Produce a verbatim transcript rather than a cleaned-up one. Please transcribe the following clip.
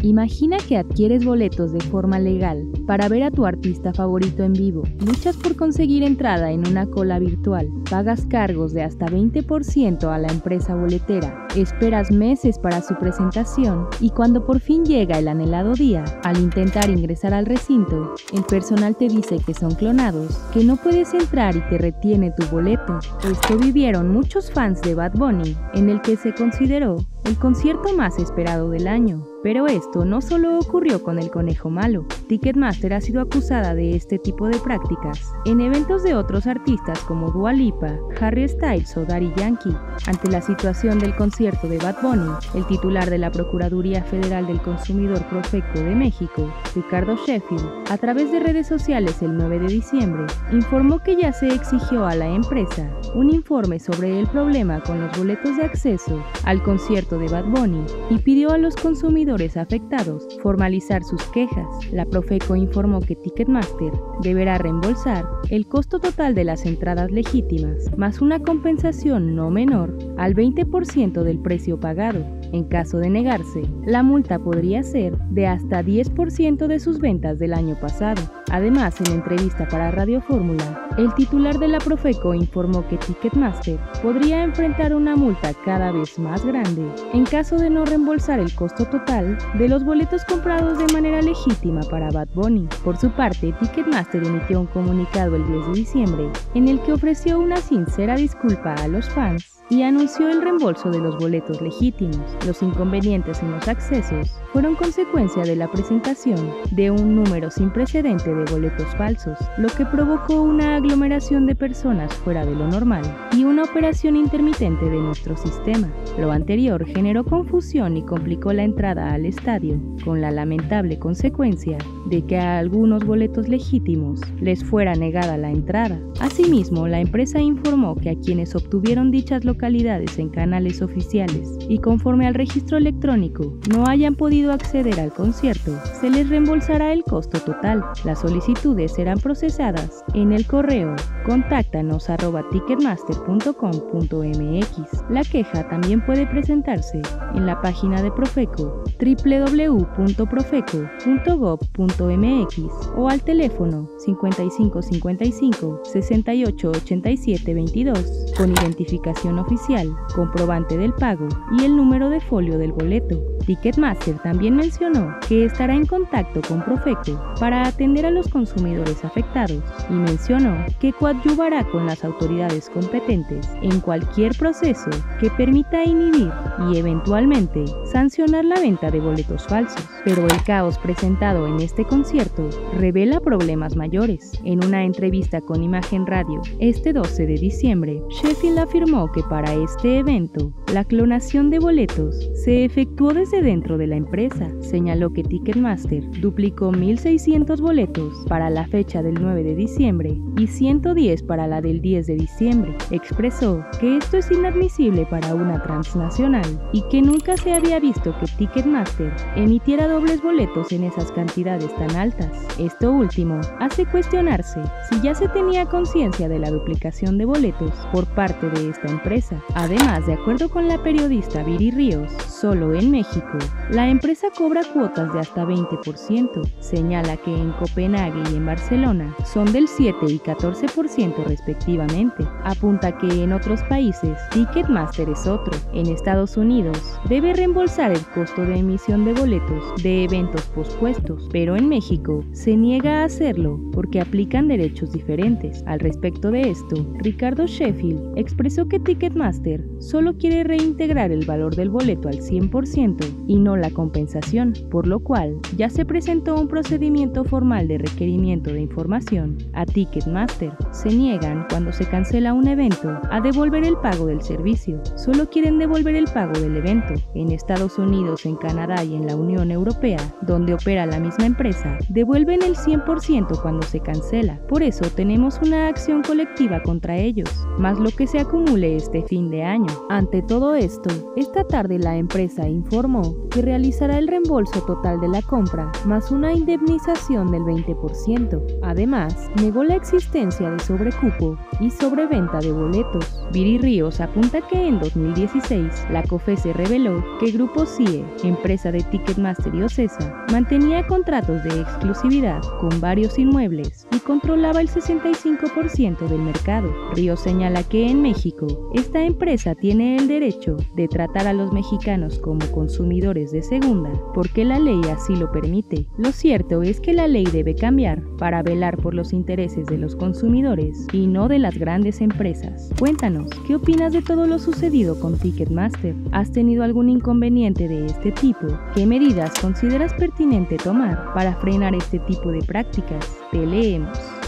Imagina que adquieres boletos de forma legal para ver a tu artista favorito en vivo, luchas por conseguir entrada en una cola virtual, pagas cargos de hasta veinte por ciento a la empresa boletera, esperas meses para su presentación y cuando por fin llega el anhelado día, al intentar ingresar al recinto, el personal te dice que son clonados, que no puedes entrar y te retiene tu boleto. Esto vivieron muchos fans de Bad Bunny, en el que se consideró el concierto más esperado del año. Pero esto no solo ocurrió con el Conejo Malo. Ticketmaster ha sido acusada de este tipo de prácticas en eventos de otros artistas como Dua Lipa, Harry Styles o Daddy Yankee. Ante la situación del concierto de Bad Bunny, el titular de la Procuraduría Federal del Consumidor Profeco de México, Ricardo Sheffield, a través de redes sociales el nueve de diciembre, informó que ya se exigió a la empresa un informe sobre el problema con los boletos de acceso al concierto de Bad Bunny y pidió a los consumidores afectados formalizar sus quejas. La Profeco informó que Ticketmaster deberá reembolsar el costo total de las entradas legítimas, más una compensación no menor al veinte por ciento del precio pagado. En caso de negarse, la multa podría ser de hasta diez por ciento de sus ventas del año pasado. Además, en entrevista para Radio Fórmula, el titular de la Profeco informó que Ticketmaster podría enfrentar una multa cada vez más grande en caso de no reembolsar el costo total de los boletos comprados de manera legítima para Bad Bunny. Por su parte, Ticketmaster emitió un comunicado el diez de diciembre en el que ofreció una sincera disculpa a los fans y anunció el reembolso de los boletos legítimos. Los inconvenientes en los accesos fueron consecuencia de la presentación de un número sin precedente de boletos falsos, lo que provocó una aglomeración de personas fuera de lo normal y una operación intermitente de nuestro sistema. Lo anterior generó confusión y complicó la entrada al estadio, con la lamentable consecuencia de que a algunos boletos legítimos les fuera negada la entrada. Asimismo, la empresa informó que a quienes obtuvieron dichas localidades en canales oficiales y conforme al registro electrónico no hayan podido acceder al concierto, se les reembolsará el costo total. Las solicitudes serán procesadas en el correo contáctanos arroba ticketmaster punto com punto m x. La queja también puede presentarse en la página de Profeco doble u doble u doble u punto profeco punto gob punto m x o al teléfono cincuenta y cinco cincuenta y cinco sesenta y ocho ochenta y siete veintidós con identificación oficial, comprobante del pago y el número de folio del boleto. Ticketmaster también mencionó que estará en contacto con Profeco para atender a los consumidores afectados y mencionó que coadyuvará con las autoridades competentes en cualquier proceso que permita inhibir y eventualmente sancionar la venta de boletos falsos. Pero el caos presentado en este concierto revela problemas mayores. En una entrevista con Imagen Radio este doce de diciembre, Sheffield afirmó que para este evento la clonación de boletos se efectuó desde dentro de la empresa. Señaló que Ticketmaster duplicó mil seiscientos boletos para la fecha del nueve de diciembre y ciento diez para la del diez de diciembre. Expresó que esto es inadmisible para una transnacional y que nunca se había visto que Ticketmaster emitiera dobles boletos en esas cantidades tan altas. Esto último hace cuestionarse si ya se tenía conciencia de la duplicación de boletos por parte de esta empresa. Además, de acuerdo con la periodista Viri Ríos, solo en México la empresa cobra cuotas de hasta veinte por ciento. Señala que en Copenhague y en Barcelona son del siete y catorce por ciento respectivamente. Apunta que en otros países Ticketmaster es otro. En Estados Unidos debe reembolsar el costo de emisión de boletos de eventos pospuestos, pero en México se niega a hacerlo porque aplican derechos diferentes. Al respecto de esto, Ricardo Sheffield expresó que Ticketmaster solo quiere reintegrar el valor del boleto al cien por ciento y no la compensación, por lo cual ya se presentó un procedimiento formal de requerimiento de información a Ticketmaster. Se niegan, cuando se cancela un evento, a devolver el pago del servicio. Solo quieren devolver el pago del evento. En Estados Unidos, en Canadá y en la Unión Europea, donde opera la misma empresa, devuelven el cien por ciento cuando se cancela. Por eso tenemos una acción colectiva contra ellos, más lo que se acumule este fin de año. Ante todo esto, esta tarde la empresa informó informó que realizará el reembolso total de la compra, más una indemnización del veinte por ciento. Además, negó la existencia de sobrecupo y sobreventa de boletos. Viri Ríos apunta que en dos mil dieciséis, la COFESE reveló que Grupo C I E, empresa de Ticketmaster y Ocesa, mantenía contratos de exclusividad con varios inmuebles y controlaba el sesenta y cinco por ciento del mercado. Ríos señala que en México, esta empresa tiene el derecho de tratar a los mexicanos como consumidores de segunda, porque la ley así lo permite. Lo cierto es que la ley debe cambiar para velar por los intereses de los consumidores y no de las grandes empresas. Cuéntanos, ¿qué opinas de todo lo sucedido con Ticketmaster? ¿Has tenido algún inconveniente de este tipo? ¿Qué medidas consideras pertinente tomar para frenar este tipo de prácticas? Te leemos.